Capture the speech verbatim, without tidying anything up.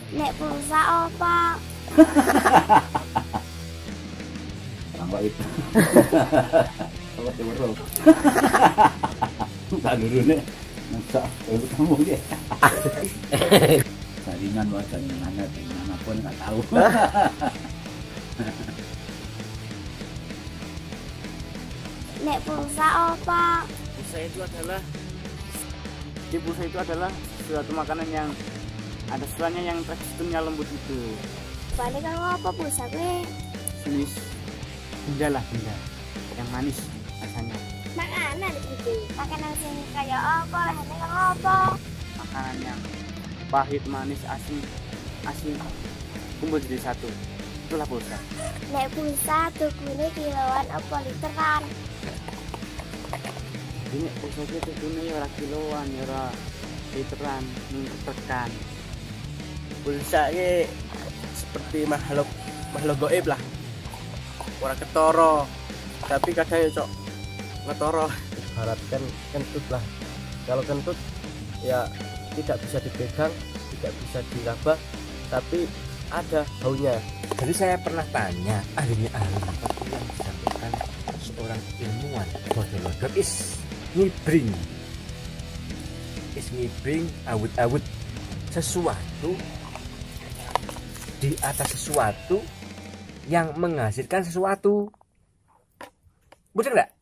Nek pulsa apa? Tambah itu. Apa tiwero? Tak dulu nih. Masa kamu dia. Saringan buat saringan mana pun nggak tahu. Nek pulsa apa? Pulsa itu adalah di pulsa itu adalah suatu makanan yang ada selanya yang teksturnya lembut itu. Balik kalau apa pulsa gue? Jenis benda lah, benda yang manis rasanya. Makanan itu. Makanan sing kayak apa? Rasanya kayak apa? Makanan yang pahit, manis, asin, asin kumpul jadi satu. Itulah pulsa. Nek pulsa tukune kiloan apa literan? Ini pulsa itu tukune ora kiloan, ora literan, tekan. Pulsa ini seperti makhluk makhluk goib lah, orang ketoro tapi kadang ya cok ngetoro. Harapkan kentut lah, kalau kentut ya tidak bisa dipegang, tidak bisa diraba, tapi ada baunya. Jadi saya pernah tanya ahlinya ahli seperti yang disampaikan seorang ilmuwan bodolodok is ngibring is ngibring awut-awut sesuatu di atas sesuatu yang menghasilkan sesuatu. Betul nggak?